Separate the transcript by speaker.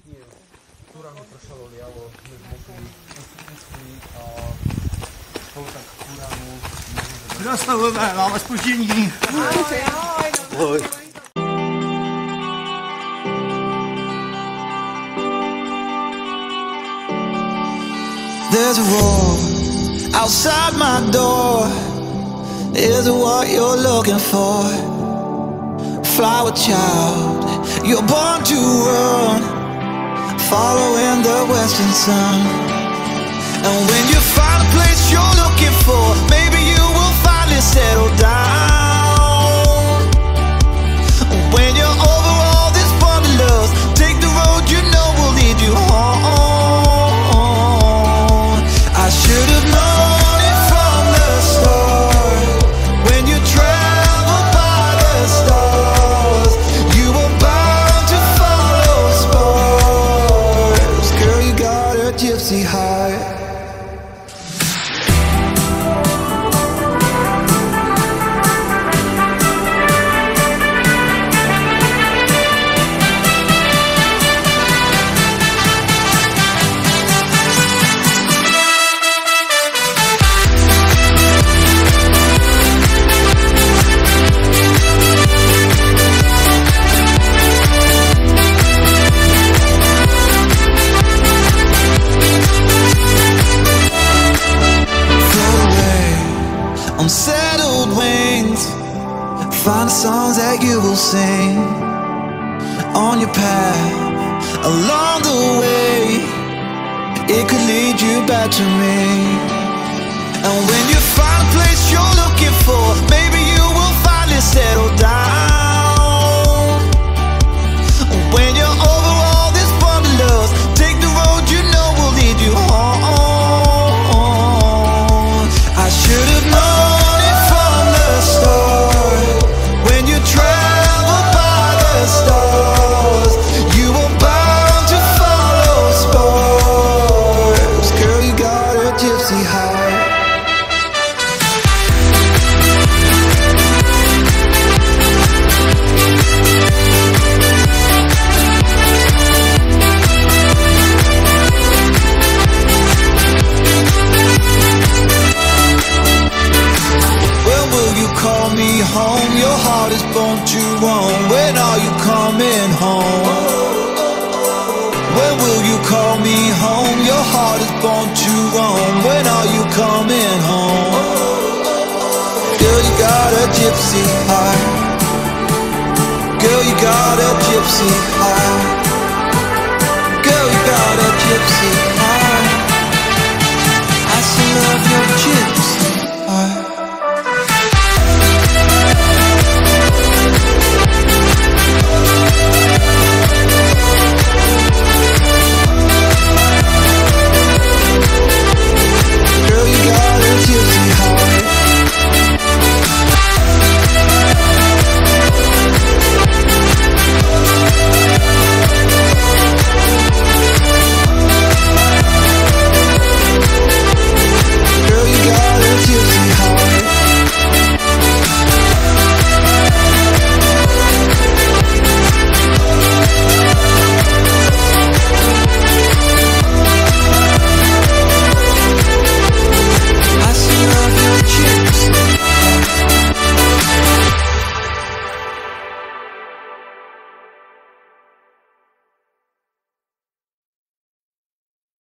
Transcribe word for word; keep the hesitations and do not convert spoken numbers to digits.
Speaker 1: Nie, która mi proszalo liało, my mogli uspokójili, a to tak która mu...
Speaker 2: Krasnolové, máme zpoždění.
Speaker 1: Oj.
Speaker 3: There's a war outside my door. Is it what you're looking for? Flower child, you're born to run, following the western sun. And when you find a place you're looking for, maybe you will finally settle down. When you're over all this wanderlust, take the road you know will lead you home. I should have known it from the start. When you travel by the stars, you were bound to follow stars. Girl, you got a gypsy heart. Unsettled wings, find the songs that you will sing on your path along the way. It could lead you back to me. And when you find a place you're looking for, maybe you will finally settle down. When you're over all this wanderlust, take the road you know will lead you home. I should have known start. When you travel by the stars, you were bound to follow stars. Girl, you got a gypsy heart. Call me home, your heart is born to roam. When are you coming home? When will you call me home? Your heart is born to roam. When are you coming home? Girl, you got a gypsy heart. Girl, you got a gypsy heart. Girl, you got a gypsy